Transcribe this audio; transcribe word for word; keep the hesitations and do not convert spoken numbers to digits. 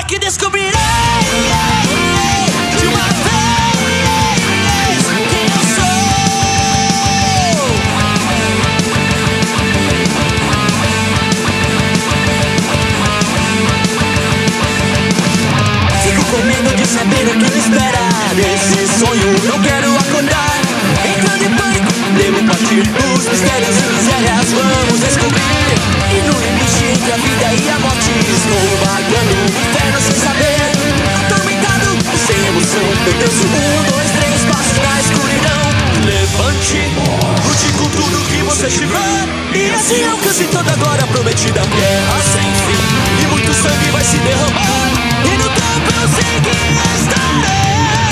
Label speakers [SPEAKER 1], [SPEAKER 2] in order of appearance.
[SPEAKER 1] que descobrirei de uma vez quem eu sou. Fico com medo de saber o que me espera desse sonho, não quero acordar. Entrando em pânico, devo partir. Os mistérios e misérias vamos descobrir. E no limite entre a vida e a morte estou vagando o inferno sem saber. Atormentado, sem emoção, pertenço. Um, dois, três passos na escuridão. Levante, lute com tudo que você tiver. E assim alcance toda a glória prometida. Guerra sem fim, e muito sangue vai se derramar. E no topo eu sei que estarei.